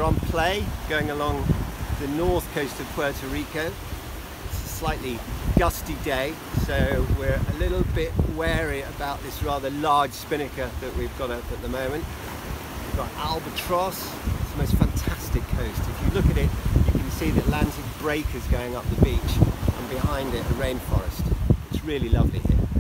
We're on play going along the north coast of Puerto Rico. It's a slightly gusty day, so we're a little bit wary about this rather large spinnaker that we've got up at the moment. We've got albatross. It's the most fantastic coast. If you look at it, you can see the Atlantic breakers going up the beach, and behind it a rainforest. It's really lovely here.